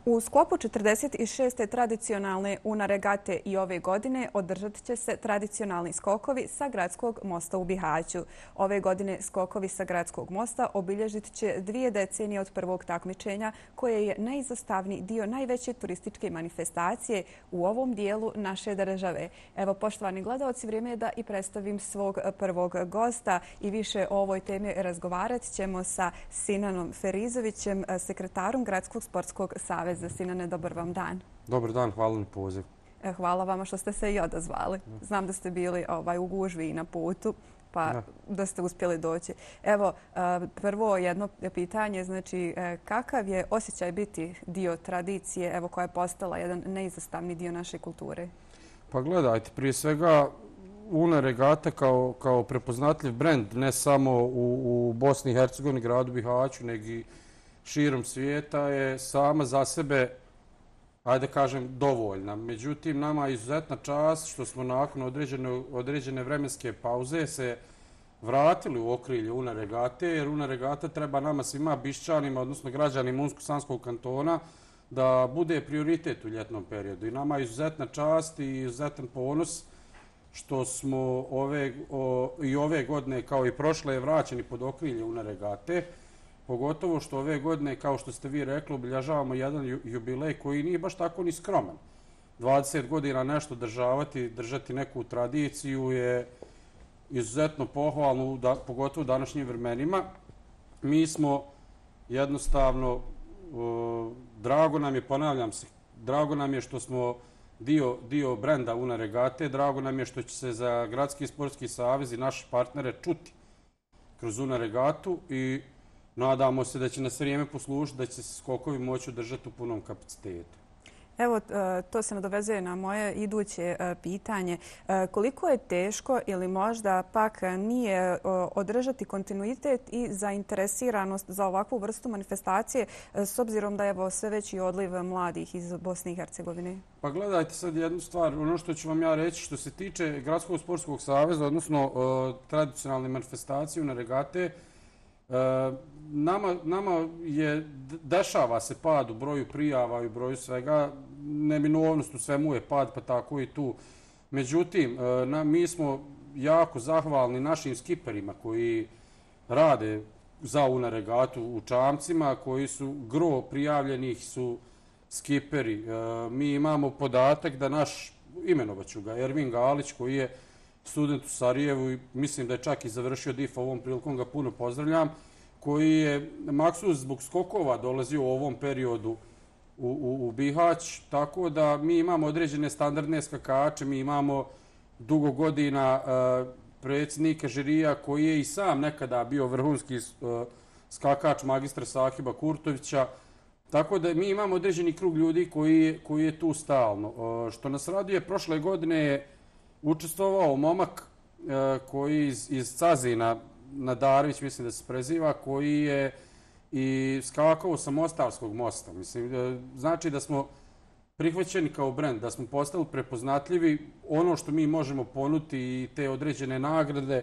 U sklopu 46. tradicionalne UNA regate i ove godine održat će se tradicionalni skokovi sa Gradskog mosta u Bihaću. Ove godine skokovi sa Gradskog mosta obilježit će 2 decenije od prvog takmičenja koje je najizostavniji dio najveće turističke manifestacije u ovom dijelu naše države. Evo, poštovani gledaoci, vrijeme je da i predstavim svog prvog gosta i više o ovoj temi razgovarat ćemo sa Sinanom Ferizovićem, sekretarom Gradskog sportskog saveza. Sinane, dobar vam dan. Dobar dan, hvala na poziv. Hvala vama što ste se i odazvali. Znam da ste bili u gužvi i na putu, pa da ste uspjeli doći. Evo, prvo jedno pitanje, znači kakav je osjećaj biti dio tradicije, evo, koja je postala jedan neizostavni dio naše kulture? Pa gledajte, prije svega UNA regata kao prepoznatljiv brend ne samo u Bosni i Hercegovini, gradu Bihaću, nego i širom svijeta je sama za sebe, ajde kažem, dovoljna. Međutim, nama je izuzetna čast što smo nakon određene vremenske pauze se vratili u okrilje UNA regate, jer UNA regata treba nama svima Bišćanima, odnosno građanima Unsko-Sanskog kantona, da bude prioritet u ljetnom periodu. I nama je izuzetna čast i izuzetan ponos što smo ove godine, kao i prošle, vraćeni pod okrilje UNA regate. Pogotovo što ove godine, kao što ste vi rekli, obilježavamo jedan jubilej koji nije baš tako ni skroman. 20 godina nešto držati neku tradiciju je izuzetno pohvalno, pogotovo u današnjim vremenima. Mi smo jednostavno, drago nam je, ponavljam se, drago nam je što smo dio brenda UNA regate, drago nam je što će se za Gradski sportski savez i naše partnere čuti kroz UNA regatu i nadamo se da će nas vrijeme poslužiti, da će se skokovi moći održati u punom kapacitetu. Evo, to se nadovezuje na moje iduće pitanje. Koliko je teško ili možda pak nije održati kontinuitet i zainteresiranost za ovakvu vrstu manifestacije s obzirom da je sve veći odliv mladih iz Bosne i Hercegovine? Pa gledajte sad jednu stvar. Ono što ću vam ja reći što se tiče Gradskog sportskog saveza, odnosno tradicionalne manifestacije UNA regate, nama dešava se pad u broju prijava i u broju svega, neminovnost u svemu je pad, pa tako i tu. Međutim, mi smo jako zahvalni našim skiperima koji rade za UNA regatu u Čamcima, koji su gro prijavljenih su skiperi. Mi imamo podatak da imenovaću ga, Ervin Galić, koji je student u Sarajevu i mislim da je čak i završio DIF, ovom prilikom ga puno pozdravljam, koji je maksus zbog skokova dolazio u ovom periodu u Bihać, tako da mi imamo određene standardne skakače, mi imamo dugo godina predsjednika žirija koji je i sam nekada bio vrhunski skakač magistra Sahiba Kurtovića, tako da mi imamo određeni krug ljudi koji je tu stalno. Što nas raduje, prošle godine je učestvovao momak koji iz Cazina, Nadarević, mislim da se preziva, koji je i skakao sa Mostarskog mosta. Mislim, znači da smo prihvaćeni kao brend, da smo postali prepoznatljivi. Ono što mi možemo ponuditi i te određene nagrade,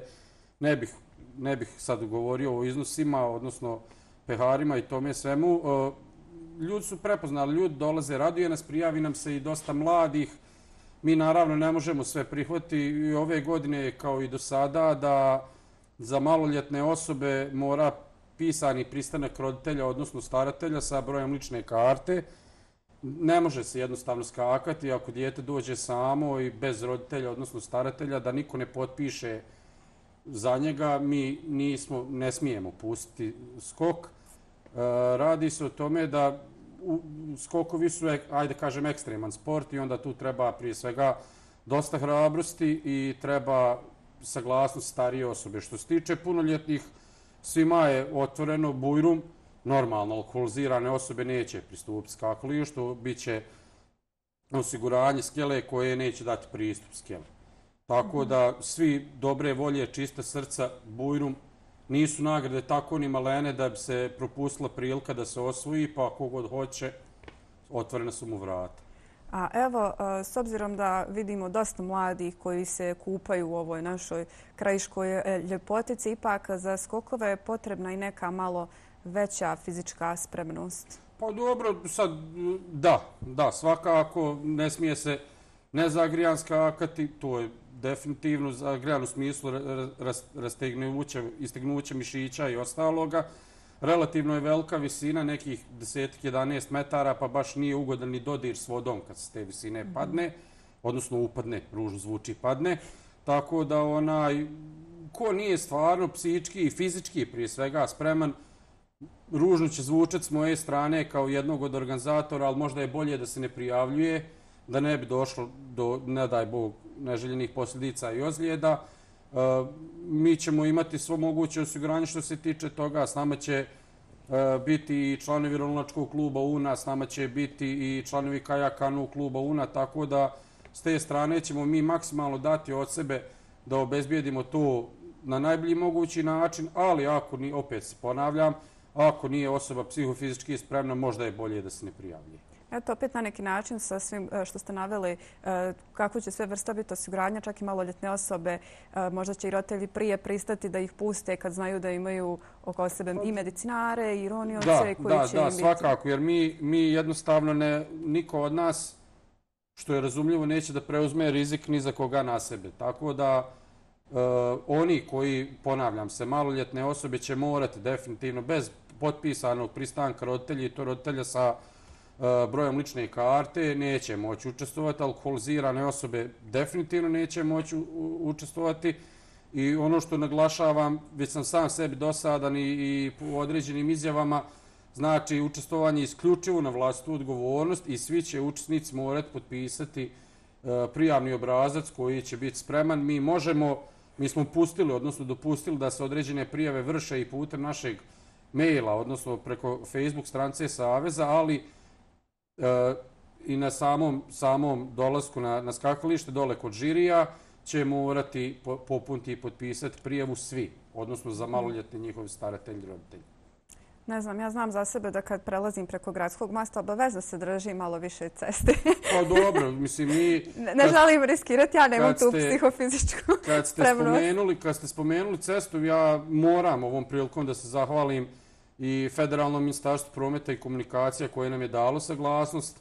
ne bih sad govorio o iznosima, odnosno peharima i tome svemu. Ljudi su prepoznali, ljudi dolaze, raduje nas, prijavi nam se i dosta mladih. Mi naravno ne možemo sve prihvatiti i ove godine kao i do sada da za maloljetne osobe mora pisani pristanak roditelja, odnosno staratelja sa brojem lične karte. Ne može se jednostavno skakati ako dijete dođe samo i bez roditelja, odnosno staratelja, da niko ne potpiše za njega. Mi ne smijemo pustiti skok. Radi se o tome da skokovi su, ajde kažem, ekstreman sport i onda tu treba prije svega dosta hrabrosti i treba saglasnost starije osobe. Što se tiče punoljetnih, svima je otvoreno bujrum, normalno alkoholizirane osobe neće pristupiti skakalištu, bit će osiguranje skele koje neće dati pristup skele. Tako da svi dobre volje, čista srca, bujrum, nisu nagrade tako ni malene da bi se propustila prilika da se osvoji, pa kogod hoće, otvorena su mu vrata. A evo, s obzirom da vidimo dosta mladih koji se kupaju u ovoj našoj krajiškoj ljepotici, ipak za skokove je potrebna i neka malo veća fizička spremnost. Pa dobro, sad, da, svakako ne smije se nezagrijan skakati, to je definitivno zagrijan u smislu istegnuća mišića i ostaloga. Relativno je velika visina, nekih 10-11 metara, pa baš nije ugodan ni dodir s vodom kad se te visine padne, odnosno upadne, ružno zvuči padne. Tako da ko nije stvarno psihički i fizički prije svega spreman, ružno će zvučati s moje strane kao jednog od organizatora, ali možda je bolje da se ne prijavljuje, da ne bi došlo do, ne daj Bog, neželjenih posljedica i ozljeda. Mi ćemo imati svo moguće osiguranje što se tiče toga. S nama će biti i članovi Ronilačkog kluba UNA, s nama će biti i članovi Kajakanu kluba UNA, tako da s te strane ćemo mi maksimalno dati od sebe da obezbijedimo to na najbolji mogući način, ali ako ni, opet se ponavljam, ako nije osoba psihofizički spremna, možda je bolje da se ne prijavljuje. Eto, opet na neki način sa svim što ste naveli, kako će sve vrsta biti osiguranja, čak i maloljetne osobe, možda će i roditelji prije pristati da ih puste kad znaju da imaju oko sebe i medicinare i ronioce koji će im biti. Da, svakako, jer mi jednostavno niko od nas, što je razumljivo, neće da preuzme rizik ni za koga na sebe. Tako da oni koji, ponavljam se, maloljetne osobe će morati definitivno bez potpisanog pristanka roditelja i to roditelja sa brojem lične karte neće moći učestvovati, alkoholizirane osobe definitivno neće moći učestvovati i ono što naglašavam, već sam sam sebi dosadan i u određenim izjavama, znači učestvovanje isključivo na vlastitu odgovornost i svi će učesnici morati potpisati prijavni obrazac koji će biti spreman. Mi smo pustili, odnosno dopustili da se određene prijave vrše i putem našeg maila, odnosno preko Facebook stranice Saveza, ali i na samom dolasku na skakalište dole kod žirija će morati popuniti i potpisati prijavu svi, odnosno za maloljetne njihove staratelji i roditelji. Ne znam, ja znam za sebe da kad prelazim preko gradskog mosta, obavezno se drži malo više ceste. Pa dobro, mislim mi... Ne želim riskirati, ja nemam tu psihofizičku spremnost. Kad ste spomenuli cestu, ja moram ovom prilikom da se zahvalim i Federalnom ministarstvu prometa i komunikacija koje nam je dalo saglasnost,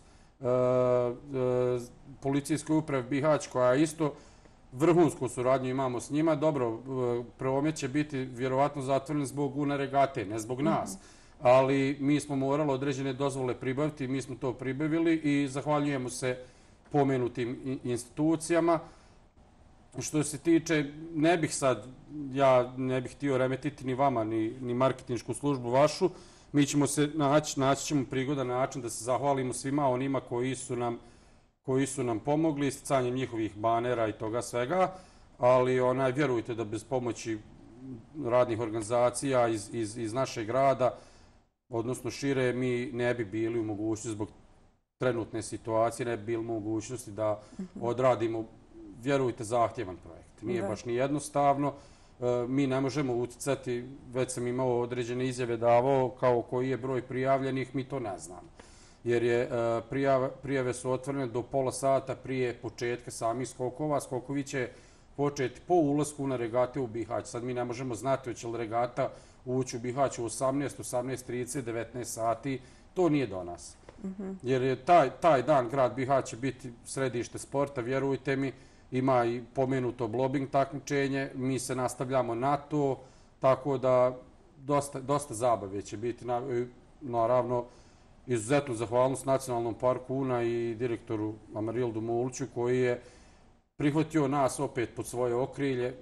policijskoj upravi Bihać koja isto vrhunsku suradnju imamo s njima. Dobro, promet će biti vjerovatno zatvoren zbog UNA regate, ne zbog nas, ali mi smo morali određene dozvole pribaviti, mi smo to pribavili i zahvaljujemo se pomenutim institucijama. Što se tiče, ja ne bih htio remetiti ni vama, ni marketinšku službu vašu. Mi ćemo se naći ćemo prigodan način da se zahvalimo svima onima koji su nam pomogli isticanjem njihovih banera i toga svega, ali vjerujte da bez pomoći radnih organizacija iz našeg grada, odnosno šire, mi ne bi bili u mogućnosti zbog trenutne situacije, ne bi bili u mogućnosti da odradimo, vjerujte, zahtjevan projekt. Nije baš ni jednostavno. Mi ne možemo uticati, već sam imao određene izjave davao, kao koji je broj prijavljenih, mi to ne znamo. Jer prijave su otvorene do pola sata prije početka samih skokova. Skokovi će početi po ulasku na regate u Bihać. Sad mi ne možemo znati hoće li regata ući u Bihać u 18:30, 19 sati. To nije do nas. Jer je taj dan grad Bihać će biti središte sporta, vjerujte mi. Ima i pomenuto blobing takmičenje, mi se nastavljamo na to, tako da dosta zabave će biti. Naravno, izuzetnu zahvalnost Nacionalnom parku UNA i direktoru Amarildu Muliću koji je prihvatio nas opet pod svoje okrilje.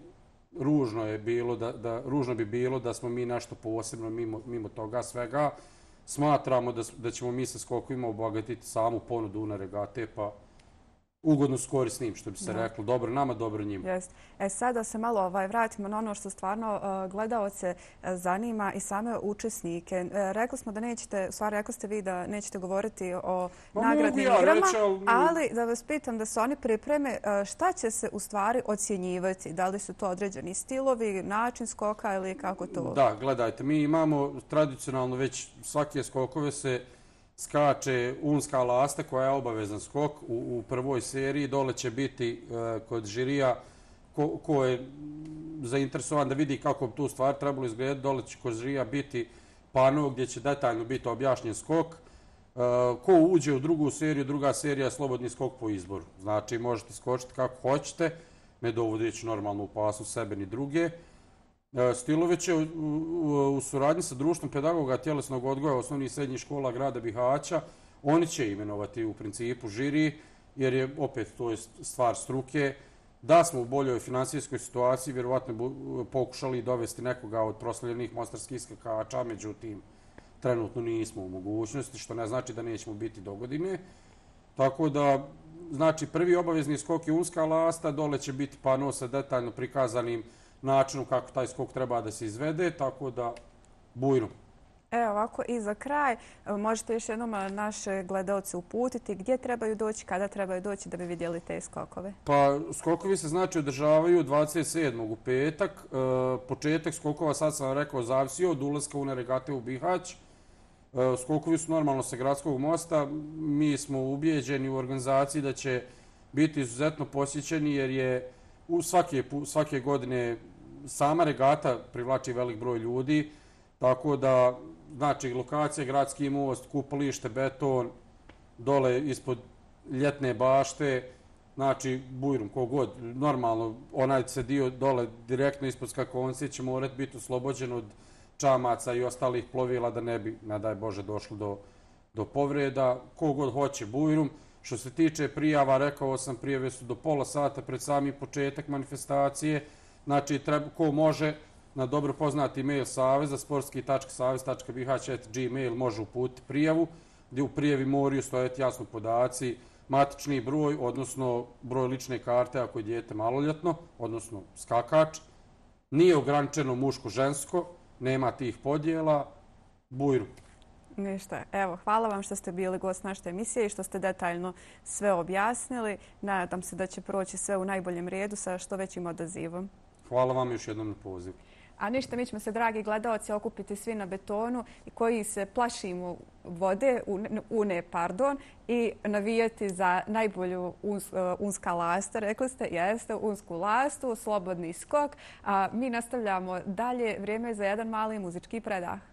Ružno bi bilo da smo mi nešto posebno mimo toga svega. Smatramo da ćemo mi sa skokovima obogatiti samu ponudu UNA regate, pa ugodno s korisnim, što bi se reklo. Dobro nama, dobro njima. Sad da se malo vratimo na ono što stvarno gledaoce zanima i same učesnike. Rekli smo da nećete, u stvari rekli ste vi da nećete govoriti o nagradnim igrama, ali da vas pitam da se oni pripreme, šta će se u stvari ocjenjivati? Da li su to određeni stilovi, način skoka ili kako to? Da, gledajte, mi imamo tradicionalno već svake skokove se skače unska lasta koja je obavezan skok u prvoj seriji. Dole će biti kod žirija ko je zainteresovan da vidi kako bi tu stvar trebalo izgledati. Dole će kod žirija biti pano gdje će detaljno biti objašnjen skok Ko uđe u drugu seriju, druga serija je slobodni skok po izboru. Znači, možete skočiti kako hoćete, ne dovodeći normalnu opasnost sebe ni druge. Stilovi će u suradnji sa društvom pedagoga tjelesnog odgoja osnovnih i srednjih škola grada Bihaća, oni će imenovati u principu žiri, jer je opet to je stvar struke. Da smo u boljoj finansijskoj situaciji, vjerovatno pokušali dovesti nekoga od proslavljenih mostarskih skakača, međutim, trenutno nismo u mogućnosti, što ne znači da nećemo biti dogodine. Tako da, znači, prvi obavezni skok je unska lasta, dole će biti pano sa detaljno prikazanim načinom kako taj skok treba da se izvede, tako da bujno. Evo ovako i za kraj, možete još jednom naše gledalce uputiti gdje trebaju doći, kada trebaju doći da bi vidjeli te skokove? Pa skokovi se znači održavaju 27. u petak. Početak skokova, sad sam rekao, zavisi od ulaska u regate u Bihać. Skokovi su normalno sa gradskog mosta. Mi smo ubijeđeni u organizaciji da će biti izuzetno posjećeni jer je svake godine sama regata privlači velik broj ljudi. Tako da, znači, lokacija, gradski most, kupalište, beton, dole ispod ljetne bašte, znači, bujrum, kogod, normalno, onaj se dio dole direktno ispod skakoncije će morati biti oslobođen od čamaca i ostalih plovila da ne bi, ne daj Bože, došlo do povreda. Kogod hoće bujrum. Što se tiče prijava, rekao sam, prijave su do pola sata pred sami početak manifestacije. Znači, ko može, na dobro poznati mail saveza, sportski.savez.bihać@gmail može uputiti prijavu, gdje u prijavi moraju stojati jasno podaci, matični broj, odnosno broj lične karte ako je dijete maloljetno, odnosno skakač. Nije ograničeno muško-žensko, nema tih podjela, bujru. Ništa. Evo, hvala vam što ste bili gost naše emisije i što ste detaljno sve objasnili. Nadam se da će proći sve u najboljem redu sa što većim odazivom. Hvala vam još jednom na pozivu. A ništa, mi ćemo se, dragi gledalci, okupiti svi na betonu koji se plašimo vode, i navijati za najbolju unska lasta. Rekli ste, jeste, unsku lastu, slobodni skok. A mi nastavljamo dalje. Vrijeme je za jedan mali muzički predah.